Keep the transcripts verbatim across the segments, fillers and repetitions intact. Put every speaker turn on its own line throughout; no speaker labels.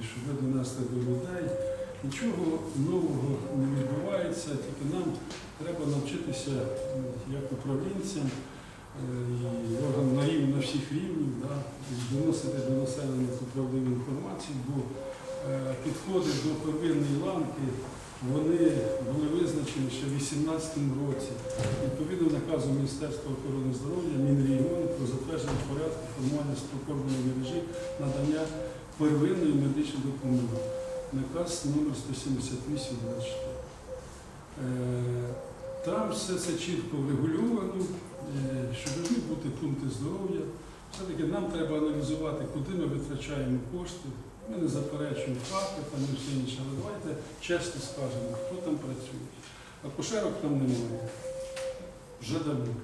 щоб ви донесли до людей. Нічого нового не відбувається, тільки нам треба навчитися, як управлінцям, і органам на рівні, на всіх рівнів, да, доносити до населення цю правдиву інформацію, бо е, підходи до первинної ланки, вони були визначені ще в вісімнадцятому році. Відповідно наказу Міністерства охорони здоров'я, Мінрегіону про затвердження порядку формування структурної мережі надання первинної медичної допомоги. Наказ номер сто сімдесят вісім двадцять чотири. Е, там все це чітко врегульовано, що повинні бути пункти здоров'я. Все-таки нам треба аналізувати, куди ми витрачаємо кошти. Ми не заперечуємо факти, там і все інше, але давайте чесно скажемо, хто там працює. Акушерок там немає. Вже давно.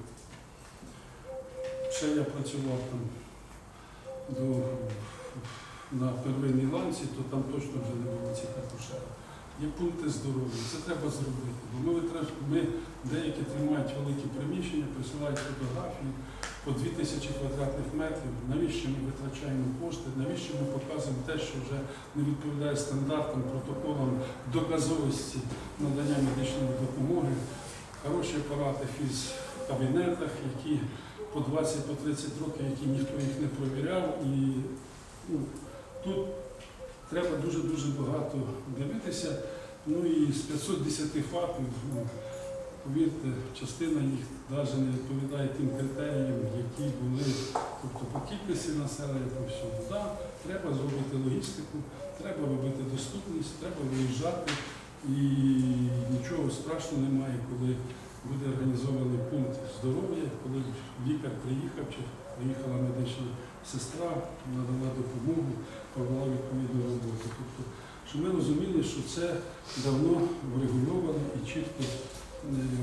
Ще я працював там до, на первинній ланці, то там точно вже не було цих акушерок. Є пункти здоров'я, це треба зробити. Бо ми, ми деякі тримають великі приміщення, присилають фотографії по дві тисячі квадратних метрів. Навіщо ми витрачаємо кошти, навіщо ми показуємо те, що вже не відповідає стандартам, протоколам доказовості надання медичної допомоги. Хороші апарати в фізкабінетах, які по двадцять-тридцять років, які ніхто їх не провіряв. І ну, тут треба дуже-дуже багато дивитися. Ну і з п'ятсот десяти фактів, ну, повірте, частина їх навіть не відповідає тим критеріям, які були, тобто по кількості населення, по всьому. Да, треба зробити логістику, треба робити доступність, треба виїжджати. І нічого страшного немає, коли буде організований пункт здоров'я, коли лікар приїхав, чи приїхала медична сестра, надала допомогу, провела відповідну роботу. Тобто, щоб ми розуміли, що це давно врегульовано і чітко